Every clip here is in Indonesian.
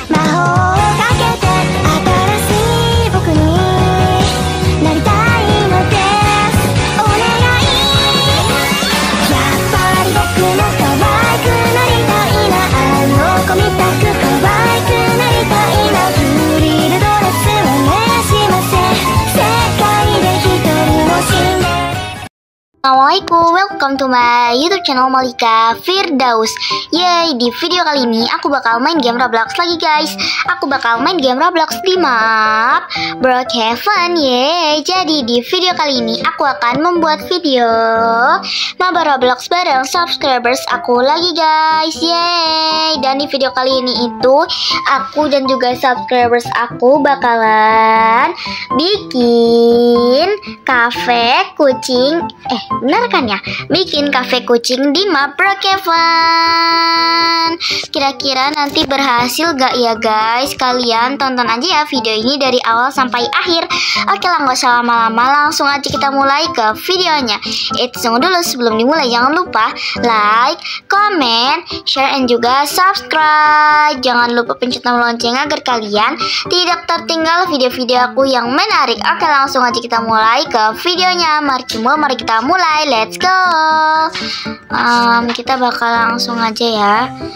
魔法をかけて新しい僕になりたいのです。お願い。やっぱり僕も可愛くなりたいな。あの子みたく可愛くなりたいな。フリルドレスお願いしません。世界で一人のシンデレラ。 Assalamualaikum, welcome to my YouTube channel Malika Firdaus. Yeay, di video kali ini aku bakal main game Roblox lagi guys. Aku bakal main game Roblox di map Brookhaven. Yeay, jadi di video kali ini aku akan membuat video map Roblox bareng subscribers aku lagi guys. Yeay, dan di video kali ini itu aku dan juga subscribers aku bakalan bikin cafe kucing. Benar kan ya? Bikin cafe kucing di map Brookhaven. Kira-kira nanti berhasil gak ya guys? Kalian tonton aja ya video ini dari awal sampai akhir. Oke lah, gak usah lama-lama, langsung aja kita mulai ke videonya. Tunggu dulu, sebelum dimulai jangan lupa like, comment, share, and juga subscribe. Jangan lupa pencet tombol lonceng agar kalian tidak tertinggal video-video aku yang menarik. Oke, langsung aja kita mulai ke videonya. Mari kita mulai. Let's go. Kita bakal langsung aja ya.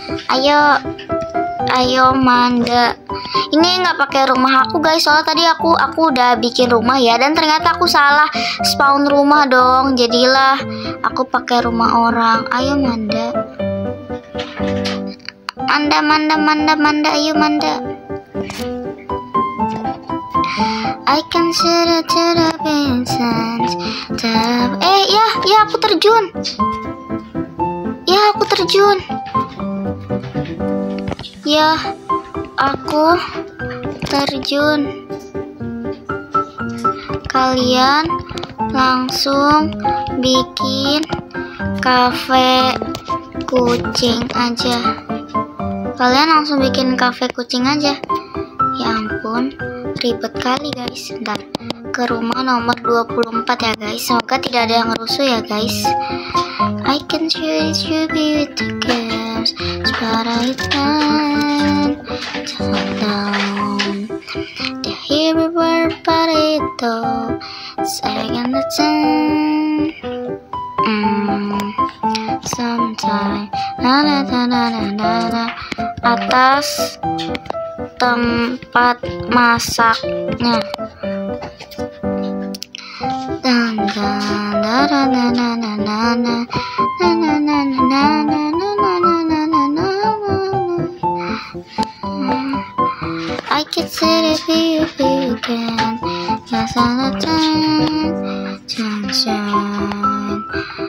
Ayo Manda. Ini nggak pakai rumah aku guys, soalnya tadi aku udah bikin rumah ya, dan ternyata aku salah spawn rumah dong. Jadilah aku pakai rumah orang. Ayo Manda. Manda, ayo Manda. I can see the Vincent. Ya aku terjun. Ya aku terjun. Kalian langsung bikin cafe kucing aja. Ya ampun, ribet kali guys. Bentar, ke rumah nomor 24 ya guys. Semoga tidak ada yang rusuh ya guys. I can choose you with the games, but I can down the hero party though. Second the time. Sometime atas tempat masaknya. I can see it if you can. Yes, all the time. Sunshine.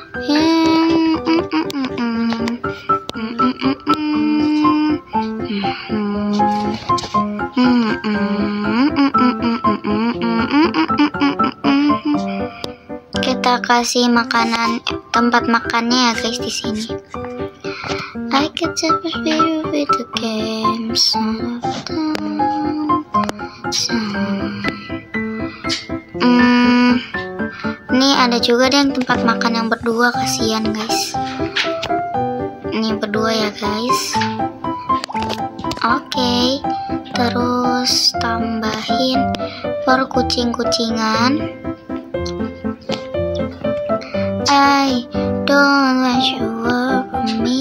Kita kasih makanan, tempat makannya ya guys di sini. I can just be with the games. Ini ada juga deh tempat makan yang berdua, kasihan guys. Ini berdua ya guys. Oke, terus tambahin per kucing-kucingan. I don't want you work for me.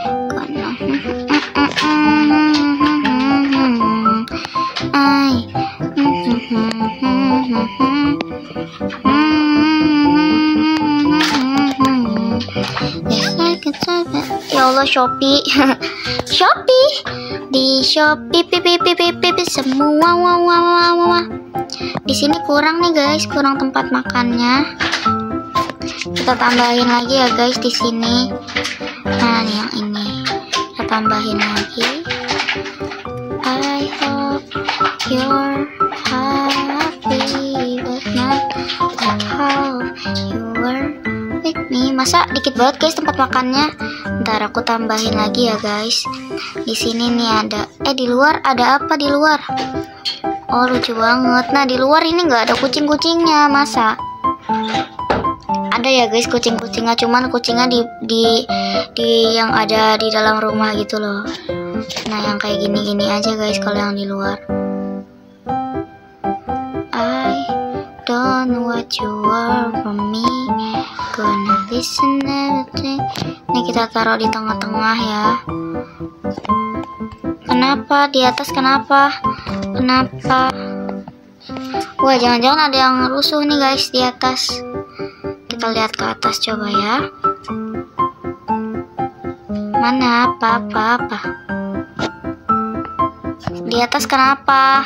Ya Allah, Shopee. Shopee di Shopee pipi semua. Di sini kurang nih guys, kurang tempat makannya. Kita tambahin lagi ya guys di sini. Nah, yang ini kita tambahin lagi. I hope you're happy but not how you were with me. Masa dikit banget guys tempat makannya. Ntar aku tambahin lagi ya guys. Di sini nih ada. Di luar ada apa di luar? Oh, lucu banget. Nah, di luar ini nggak ada kucing-kucingnya, masa? Ada ya guys kucing-kucingnya, cuman kucingnya di yang ada di dalam rumah gitu loh. Nah, yang kayak gini-gini aja guys kalau yang di luar. I don't know what you are from me, gonna listen everything. Ini kita taruh di tengah-tengah ya. Kenapa di atas? Kenapa? Wah, jangan-jangan ada yang rusuh nih guys di atas. Kita lihat ke atas coba ya. Mana apa? Di atas kenapa?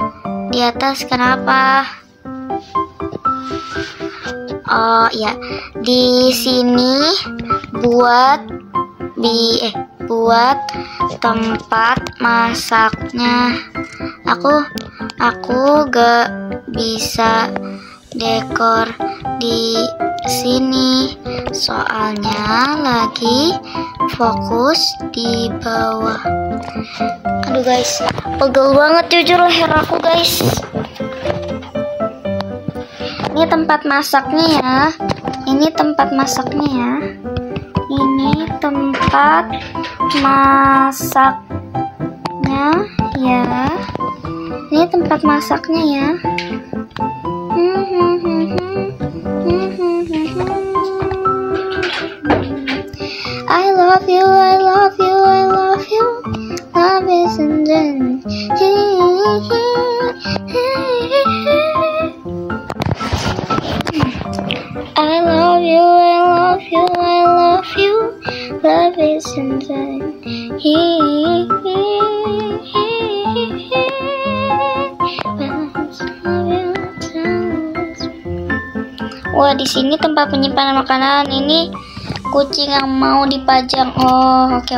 Oh ya, di sini buat tempat masaknya. Aku gak bisa dekor di sini soalnya lagi fokus di bawah. Aduh guys, pegel banget jujur leher aku guys. Ini tempat masaknya ya. Ini tempat masaknya ya. I love you. Love isn't done. I love you. Love isn't done. Wah, di sini tempat penyimpanan makanan. Ini kucing yang mau dipajang. Oh, oke.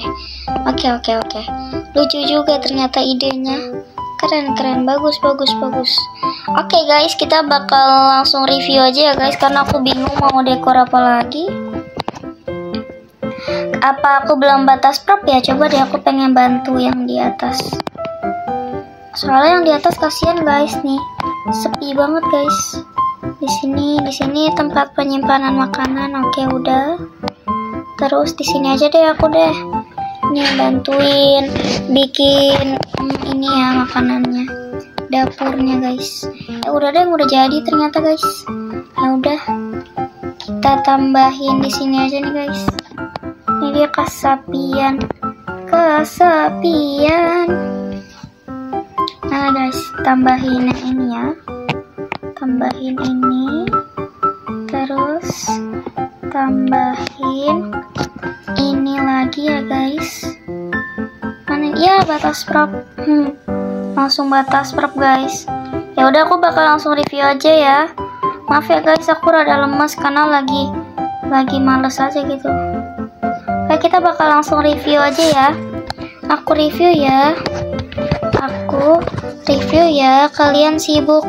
Lucu juga ternyata idenya. Keren, bagus. Oke guys, kita bakal langsung review aja ya guys, karena aku bingung mau dekor apa lagi. Apa aku belum batas prop ya? Coba deh, aku pengen bantu yang di atas. Soalnya yang di atas kasihan guys nih, sepi banget guys. Di sini tempat penyimpanan makanan. Oke, udah. Terus di sini aja deh aku deh. Nih bantuin bikin ini ya makanannya, dapurnya guys. Udah jadi ternyata guys. Ya udah, kita tambahin di sini aja nih guys. Ini dia kesapian. Nah guys, tambahin yang ini ya. Tambahin ini, terus tambahin ini lagi ya guys. Mana ya batas prop? Langsung batas prop guys. Ya udah, aku bakal langsung review aja ya. Maaf ya guys, aku rada lemas karena lagi males aja gitu. Oke, kita bakal langsung review aja ya. Aku review ya. Kalian sibuk.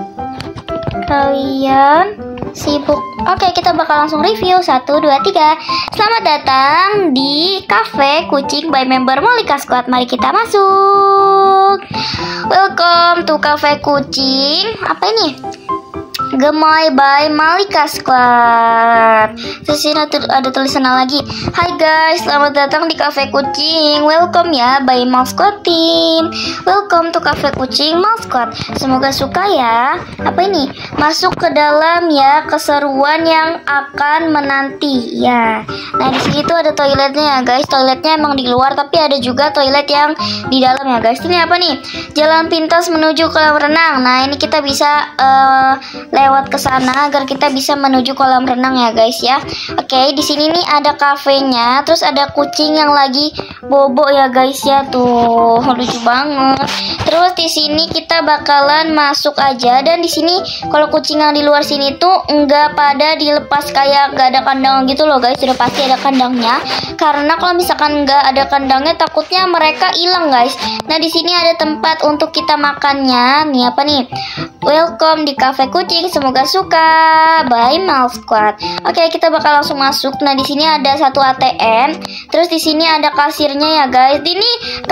Oke, kita bakal langsung review. 1, 2, 3. Selamat datang di Cafe Kucing by member Malika Squad. Mari kita masuk. Welcome to Cafe Kucing. Apa ini? Gemoy by Malika Squad. Terus sini ada tulisan lagi. Hai guys, selamat datang di Cafe Kucing. Welcome ya by Mal Squad Team. Welcome to Cafe Kucing Mal Squad. Semoga suka ya. Apa ini? Masuk ke dalam ya, keseruan yang akan menanti ya. Nah, di sini tuh ada toiletnya ya guys. Toiletnya emang di luar, tapi ada juga toilet yang di dalam ya guys. Ini apa nih? Jalan pintas menuju kolam renang. Nah, ini kita bisa lewat ke sana agar kita bisa menuju kolam renang ya guys ya. Oke, di sini nih ada kafenya, terus ada kucing yang lagi bobo ya guys ya, tuh lucu banget. Terus di sini kita bakalan masuk aja, dan di sini kalau kucing yang di luar sini tuh enggak pada dilepas, kayak enggak ada kandang gitu loh guys. Sudah pasti ada kandangnya, karena kalau misalkan enggak ada kandangnya takutnya mereka hilang guys. Nah, di sini ada tempat untuk kita makannya. Nih apa nih? Welcome di Cafe Kucing, semoga suka. By Mal Squad. Oke, kita bakal langsung masuk. Nah, di sini ada satu ATM. Terus di sini ada kasirnya ya guys. Ini kalian bisa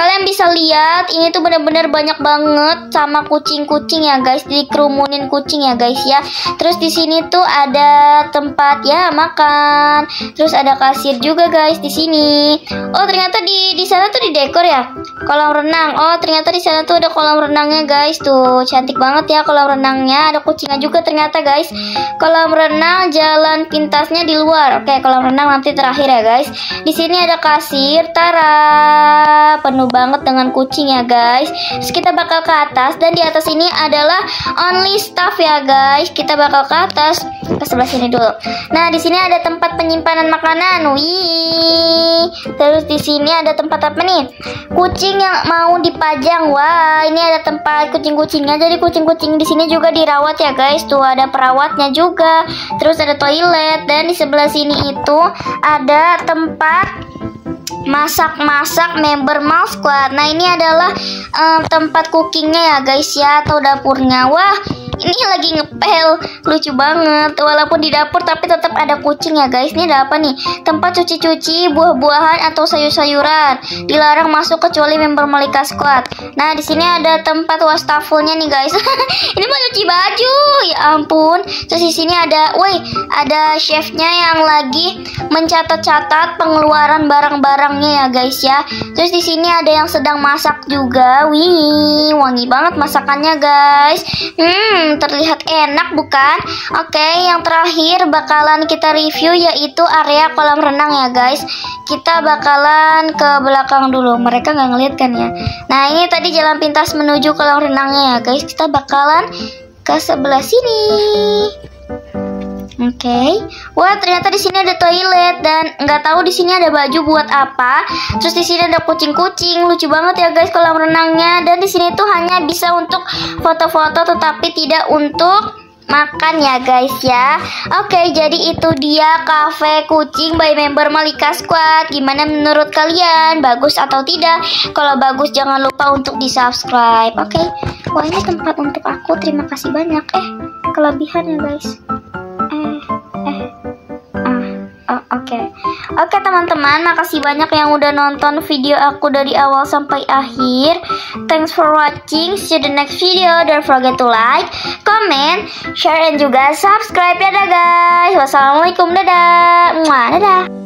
bisa lihat ini tuh bener-bener banyak banget sama kucing-kucing ya guys, dikerumunin kucing ya guys ya. Terus di sini tuh ada tempat ya makan. Terus ada kasir juga guys di sini. Oh ternyata di sana tuh di dekor ya, kolam renang. Oh ternyata di sana tuh ada kolam renangnya guys, tuh cantik banget ya kolam renangnya. Ada kucingnya juga ternyata guys. Kolam renang, jalan pintasnya di luar. Oke, kolam renang nanti terakhir ya guys. Di sini ada kasir, tara, penuh banget dengan kucing ya guys. Terus kita bakal ke atas dan di atas ini adalah only staff ya guys. Kita bakal ke atas, ke sebelah sini dulu. Nah di sini ada tempat penyimpanan makanan. Wih. Terus di sini ada tempat apa nih? Kucing yang mau dipajang. Wah, ini ada tempat kucing-kucingnya. Jadi kucing-kucing di sini juga dirawat ya guys. Tuh ada perawatnya juga. Terus ada toilet dan di sebelah sini itu ada tempat masak-masak member Mal Squad. Nah ini adalah tempat cookingnya ya guys ya, atau dapurnya. Wah ini lagi ngepel, lucu banget. Walaupun di dapur tapi tetap ada kucing ya guys. Ini ada apa nih? Tempat cuci-cuci buah-buahan atau sayur-sayuran. Dilarang masuk kecuali member Malika Squad. Nah di sini ada tempat wastafelnya nih guys. Ini mau cuci baju, ya ampun. Terus di sini ada, ada chefnya yang lagi mencatat-catat pengeluaran barang-barangnya ya guys ya. Terus di sini ada yang sedang masak juga. Wih, wangi banget masakannya guys. Terlihat enak bukan? Oke, yang terakhir bakalan kita review yaitu area kolam renang ya guys. Kita bakalan ke belakang dulu. Mereka nggak ngeliat kan ya? Nah ini tadi jalan pintas menuju kolam renangnya ya guys. Kita bakalan ke sebelah sini. Oke. Wah ternyata di sini ada toilet dan nggak tahu di sini ada baju buat apa. Terus di sini ada kucing-kucing, lucu banget ya guys kolam renangnya. Dan di sini tuh hanya bisa untuk foto-foto tetapi tidak untuk makan ya guys ya. Oke, jadi itu dia cafe kucing by member Malika Squad. Gimana menurut kalian? Bagus atau tidak? Kalau bagus jangan lupa untuk di subscribe. Oke. Wah ini tempat untuk aku. Terima kasih banyak. Kelebihan ya guys. Oke teman-teman, makasih banyak yang udah nonton video aku dari awal sampai akhir. Thanks for watching. See you the next video. Don't forget to like, comment, share, dan juga subscribe ya guys. Wassalamualaikum, dadah. Dadah.